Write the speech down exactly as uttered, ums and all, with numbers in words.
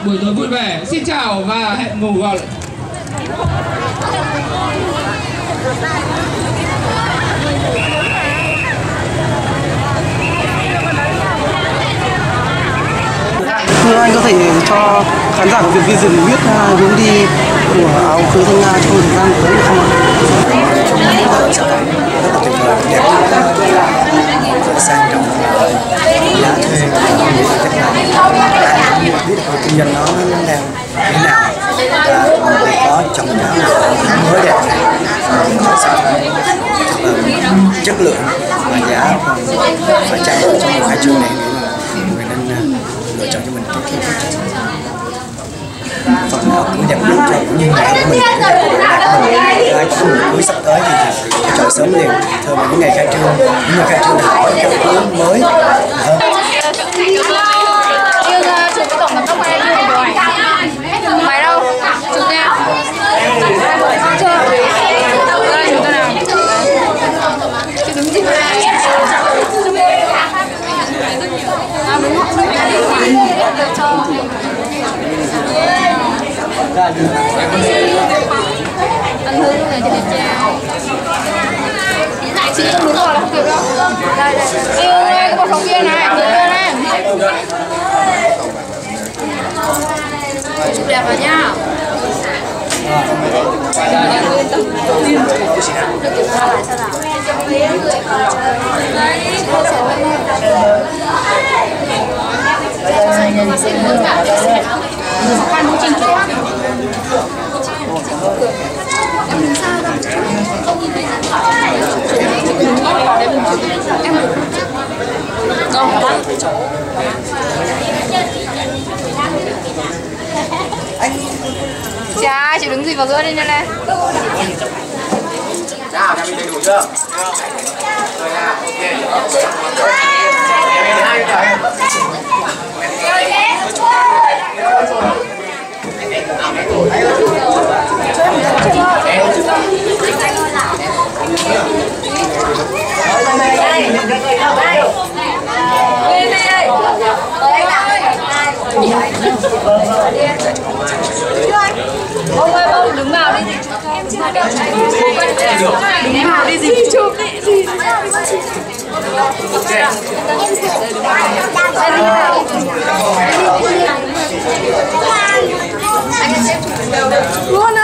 Buổi tối vui vẻ, xin chào và hẹn ngủ vào. Thưa anh có thể cho khán giả của Việt Vision biết uh, hướng đi của áo cưới Thanh Nga trong thời gian tới được không ạ? Rất là tuyệt vời, đẹp rất sang trọng, giá thuê chắc là ai cũng biết được kinh doanh nó nó đang thế nào và có chồng áo mới đẹp này, chất lượng và giá phải chăng trong một khai trương này mình nên lựa chọn cho mình cái cái phần nào cũng dành cho như ngày của mình, ai có một cuối sắp tới thì chọn sớm liền, thường là những ngày khai trương, những ngày khai trương là có các hướng mới hơn. Yêu chụp cái tổng giám đốc này như rồi. Mày đâu? Chụp nha. Chưa. Đây chụp cái nào? Chị đứng gì vậy? À đúng không? Cho. Anh Hương này chị đẹp chào. Chị không đúng rồi là không kịp đâu. Đây đây. Yêu đây cái bộ phóng viên này, người yêu này. Chụp đẹp rồi nha. Được kiểm tra lại xem nào. Khoan không chỉnh chút. Em đứng xa ra. Không nhìn thấy điện thoại. Em không bắt chỗ. Chà, chị đứng gì vào giữa đây này. Chào, em đầy đủ chưa? Rồi nha, ok. Ông ơi, ông đứng vào đi gì chụp thôi. Em chưa được. Đứng vào đi gì chụp đi. Gì nào đi con chị. Em đứng vào đi. Anh em chụp luôn